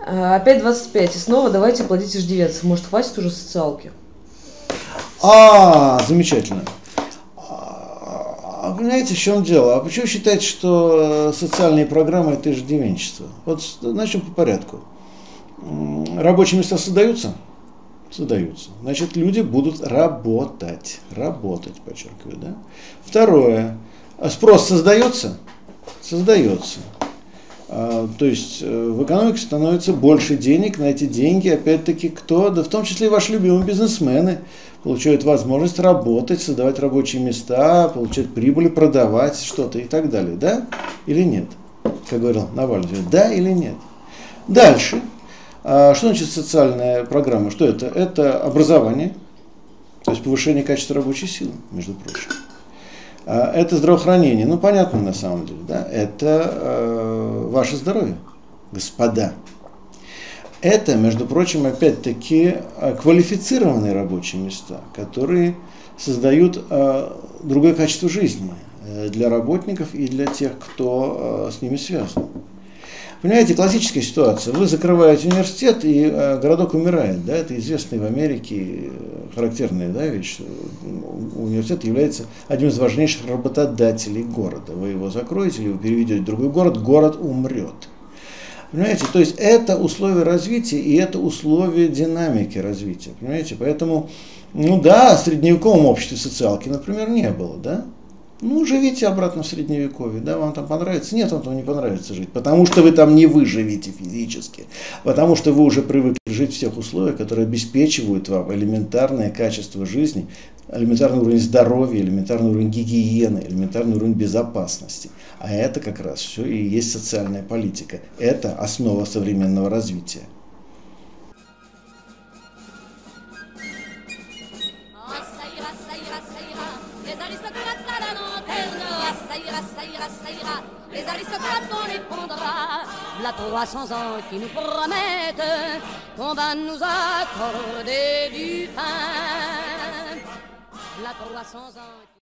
Опять 25. И снова давайте платить иждивенцев. Может, хватит уже социалки? Замечательно. Понимаете, в чем дело? А почему считаете, что социальные программы – это иждивенчество? Вот начнем по порядку. Рабочие места создаются? Создаются. Значит, люди будут работать. Работать, подчеркиваю, да? Второе. Спрос создается? Создается. То есть в экономике становится больше денег, на эти деньги, опять-таки, кто? Да в том числе и ваши любимые бизнесмены получают возможность работать, создавать рабочие места, получать прибыль, продавать что-то и так далее. Да или нет? Как говорил Навальный, да или нет? Дальше. Что значит социальная программа? Что это? Это образование, то есть повышение качества рабочей силы, между прочим. Это здравоохранение, ну понятно на самом деле, да? Это ваше здоровье, господа. Это, между прочим, опять-таки квалифицированные рабочие места, которые создают другое качество жизни для работников и для тех, кто с ними связан. Понимаете, классическая ситуация. Вы закрываете университет, и городок умирает. Да? Это известная в Америке характерная, да, вещь. Университет является одним из важнейших работодателей города. Вы его закроете или вы переведете в другой город, город умрет. Понимаете, то есть это условия развития и это условия динамики развития. Понимаете, поэтому, ну да, в средневековом обществе социалки, например, не было, да? Ну, живите обратно в средневековье, да, вам там понравится? Нет, вам там не понравится жить, потому что вы там не выживете физически, потому что вы уже привыкли жить в тех условиях, которые обеспечивают вам элементарное качество жизни, элементарный уровень здоровья, элементарный уровень гигиены, элементарный уровень безопасности. А это как раз все и есть социальная политика. Это основа современного развития. Les aristocrates, on les prendra. V'là 300 ans qui nous promettent qu'on va nous accorder du pain. V'là 300 ans.